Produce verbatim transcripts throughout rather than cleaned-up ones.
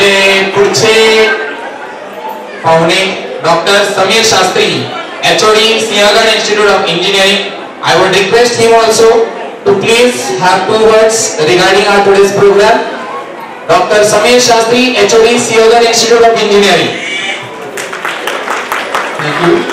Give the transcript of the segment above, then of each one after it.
आपले पुढचे पाहुणे doctor Sameer Shastri, H O D, Siagan Institute of Engineering. I would request him also to please have two words regarding our today's program. Doctor Samir Shastri, H O D, Siagan Institute of Engineering. Thank you.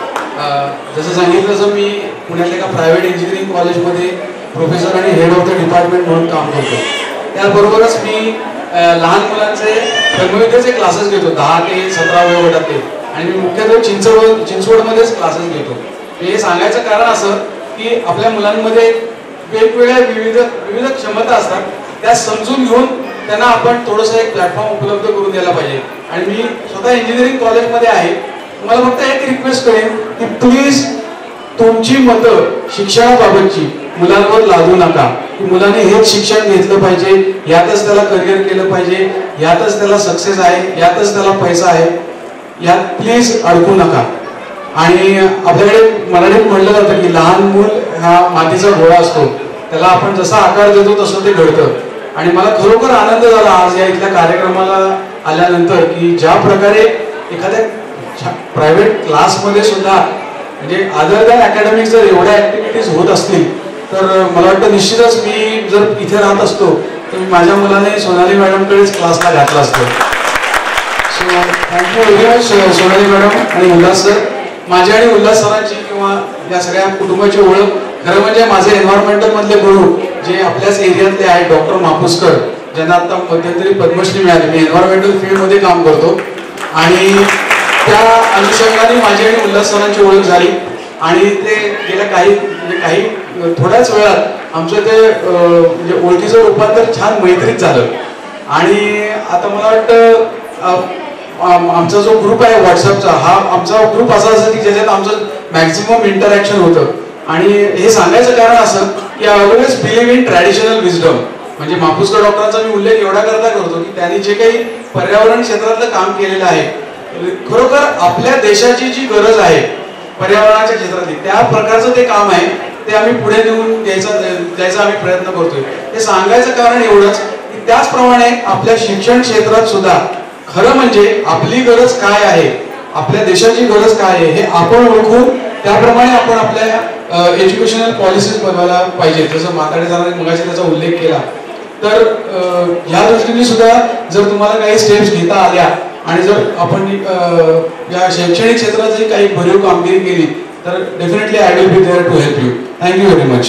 जसं सांगितलं तसं मी पुण्यातल्या एका private engineering कॉलेजमध्ये professor आणि head of the department म्हणून काम करतो. त्याबरोबरच मी लहान मुलांचे ब्रह्मविद्येचे क्लासेस घेतो, दहा ते सतरा वयोगटातले, आणि मी मुख्यत्वे चिंचवड चिंचवडमध्येच क्लासेस घेतो. हे सांगायचं कारण असं की आपल्या मुलांमध्ये वेगवेगळ्या विविध विविध क्षमता असतात, त्या समजून घेऊन त्यांना आपण थोडंसं एक प्लॅटफॉर्म उपलब्ध करून द्यायला पाहिजे. आणि मी स्वतः इंजिनिअरिंग कॉलेजमध्ये आहे. मला फक्त एक रिक्वेस्ट करेन की प्लीज तुमची मतं शिक्षणाबाबतची मुलांवर लादू नका. की मुलांनी हेच शिक्षण घेतलं पाहिजे, यातच त्याला करिअर केलं पाहिजे, यातच त्याला सक्सेस आहे, यातच त्याला पैसा आहे, यात प्लीज अडकू नका. आणि आपल्याकडे मराठीत म्हटलं जातं की लहान मूल हा मातीचा गोळा असतो, त्याला आपण जसा आकार देतो तसं ते घडतं. आणि मला खरोखर आनंद झाला आज या इथल्या कार्यक्रमाला आल्यानंतर की ज्या प्रकारे एखाद्या प्रायव्हेट क्लासमध्ये सुद्धा म्हणजे अदर दॅन अकॅडमिक जर एवढ्या ऍक्टिव्हिटीज होत असतील तर मला वाटतं निश्चितच मी जर इथे राहत असतो तर मी माझ्या मुलाने सोनाली मॅडमकडेच क्लासला घातला असतो. So thank you very much Sonali madam आणि उल्हास सर. माझी आणि उल्हास सरांची किंवा या सगळ्या कुटुंबाची ओळख खरं म्हणजे माझे एन्व्हायरमेंटल मधले गुरु जे आपल्याच एरियातले आहेत डॉक्टर मापुसकर, ज्यांना आता मध्यंतरी पद्मश्री मिळाली. मी एन्व्हायरमेंटल फील्डमध्ये काम करतो आणि त्या अनुषंगाने माझी आणि उल्हास सरांची ओळख झाली. आणि ते गेल्या काही म्हणजे काही थोड्याच वेळात आमचं ते म्हणजे ओळखीचं रूपांतर छान मैत्रीत झालं. आणि आता मला वाटतं आमचा जो ग्रुप आहे व्हॉट्सअपचा, हा आमचा ग्रुप असा असं की ज्याच्यात आमचं मॅक्झिमम इंटरॅक्शन होतं. आणि हे सांगायचं कारण असं की I always believe in traditional wisdom. म्हणजे मापुसकर डॉक्टरांचा मी उल्लेख एवढा करता करतो की त्यांनी जे काही पर्यावरण क्षेत्रातलं काम केलेलं आहे, खरोखर आपल्या देशाची जी गरज आहे पर्यावरणाच्या क्षेत्रातली, त्या प्रकारचं ते काम आहे, ते आम्ही पुढे नेऊन द्यायचा द्यायचा आम्ही प्रयत्न करतोय. हे सांगायचं कारण एवढंच की त्याचप्रमाणे आपल्या शिक्षण क्षेत्रात सुद्धा खरं म्हणजे आपली गरज काय आहे, आपल्या देशाची गरज काय आहे हे आपण ओळखून त्याप्रमाणे आपण आपल्या एज्युकेशनल पॉलिसीज बनवायला पाहिजे. जसं माताडे सरांनी मगाशी त्याचा उल्लेख केला. तर ह्या दृष्टीने सुद्धा जर तुम्हाला काही स्टेप्स घेता आल्या आणि जर आपण या शैक्षणिक क्षेत्रात जरी काही भरीव कामगिरी केली तर definitely I will be there to help you. Thank you very much.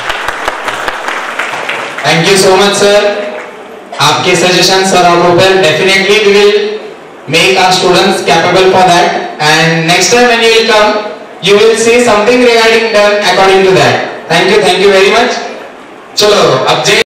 Thank you so much sir. आपके suggestion sir are open. Definitely we will make our students capable for that, and next time when you will come you will see something regarding done according to that. Thank you, thank you very much. चलो अब